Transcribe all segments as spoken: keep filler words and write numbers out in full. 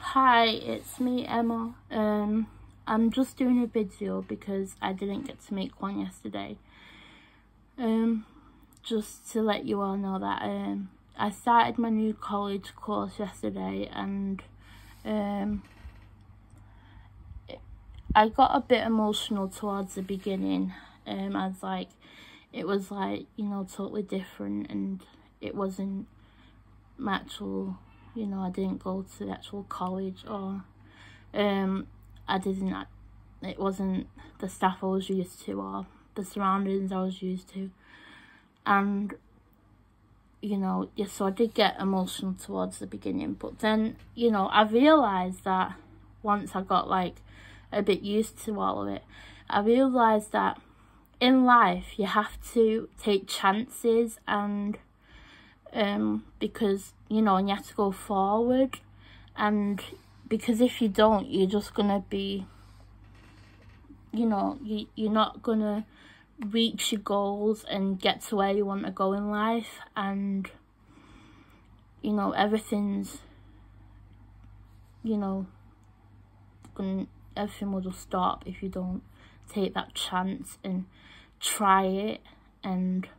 Hi, it's me, Emma. Um, I'm just doing a video because I didn't get to make one yesterday. Um, just to let you all know that um, I started my new college course yesterday, and um, I got a bit emotional towards the beginning. Um, as like, it was like, you know, totally different, and it wasn't my actual, you know, I didn't go to the actual college, or um, I didn't, it wasn't the staff I was used to, or the surroundings I was used to. And, you know, yeah, so I did get emotional towards the beginning, but then, you know, I realised that once I got, like, a bit used to all of it, I realised that in life you have to take chances, and um because, you know, and you have to go forward, and because if you don't, you're just gonna be, you know, you, you're not gonna reach your goals and get to where you want to go in life. And, you know, everything's, you know, gonna, everything will just stop if you don't take that chance and try it. And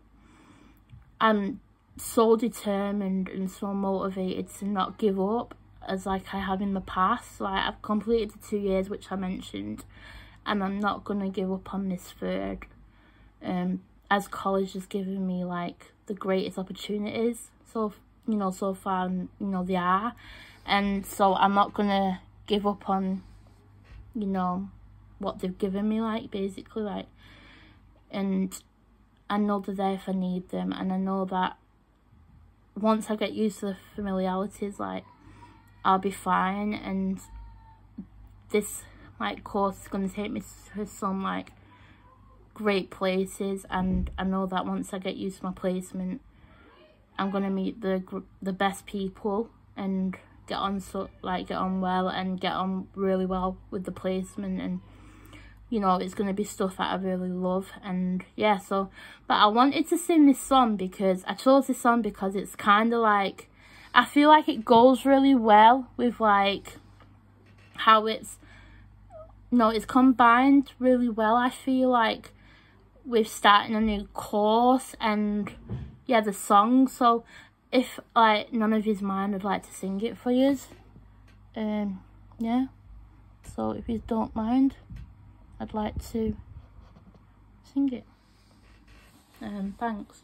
I'm so determined and so motivated to not give up as like I have in the past. Like, I've completed the two years which I mentioned, and I'm not gonna give up on this third, um as college has given me like the greatest opportunities, so, you know, so far, and, you know, they are, and so I'm not gonna give up on, you know, what they've given me, like, basically, like, and I know they're there if I need them, and I know that once I get used to the familiarities, like, I'll be fine. And this, like, course is going to take me to some, like, great places, and I know that once I get used to my placement, I'm going to meet the the best people and get on, so like, get on well and get on really well with the placement. And, you know, it's going to be stuff that I really love. And yeah, so, but I wanted to sing this song because I chose this song because it's kind of like, I feel like it goes really well with, like, how it's, no, it's combined really well, I feel like, with starting a new course and, yeah, the song. So if, like, none of yous mind, I'd like to sing it for yous. Um, yeah, so if you don't mind, I'd like to sing it. Um, thanks.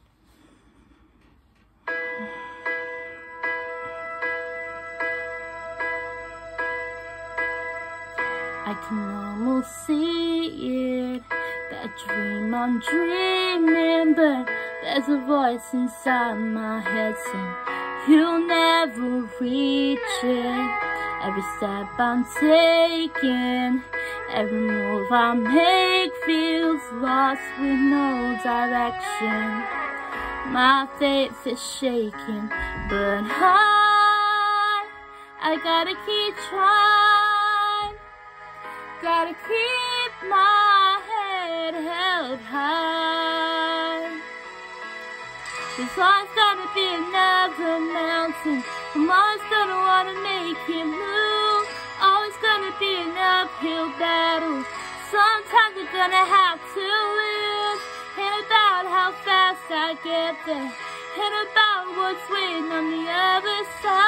I can almost see it, that dream I'm dreaming, but there's a voice inside my head saying you'll never reach it. Every step I'm taking, every move I make feels lost with no direction. My faith is shaking, but I, I gotta keep trying. Gotta keep my head held high. There's always gonna be another mountain. I'm always gonna wanna make it move. Always gonna be an uphill battle. Sometimes you're gonna have to lose. Ain't about how fast I get there, ain't about what's waiting on the other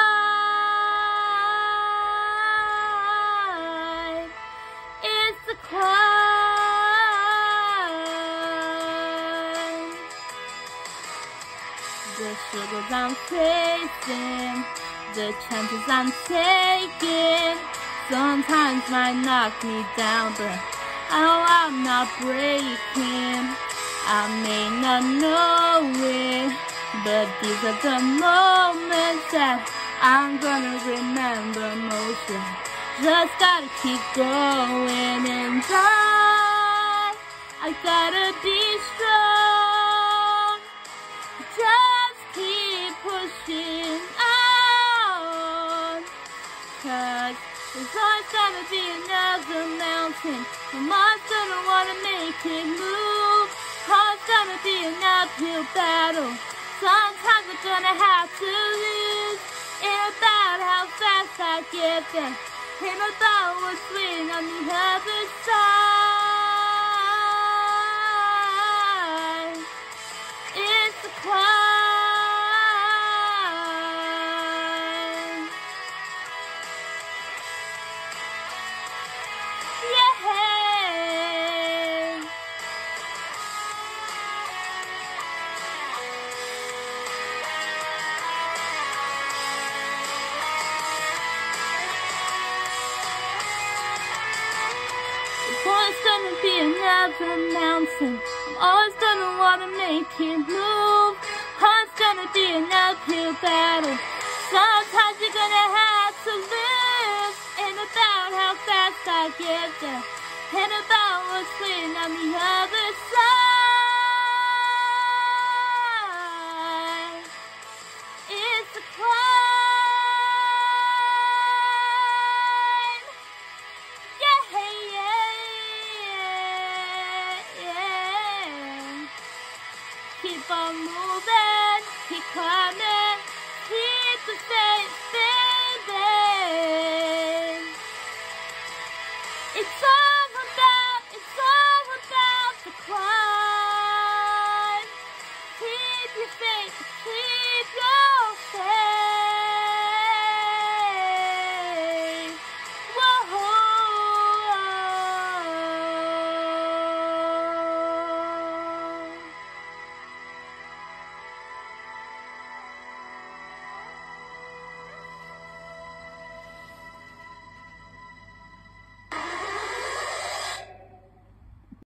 side. It's the climb. The struggles I'm facing, the chances I'm taking, sometimes might knock me down, but I know I'm not breaking. I may not know it, but these are the moments that I'm gonna remember most. Just gotta keep going, and I, I gotta be strong. Just keep pushing on, 'cause there's always gonna be another mountain. I'm always gonna wanna make it move. Always gonna be an uphill battle. Sometimes we're gonna have to lose. Ain't about how fast I get there. Ain't about what's waiting on the other side. It's a climb. Yeah. It's always gonna be another mountain. I'm always gonna wanna make it move. Always gonna be an uphill battle. Sometimes you're gonna have to lose. Ain't about how fast I get there. Ain't about what's waiting on the other side. It's a climb. Yeah, yeah, yeah. Keep on moving, keep climbing, keep the faith, baby. It's all about, it's all about the climb. Keep your faith, keep your faith.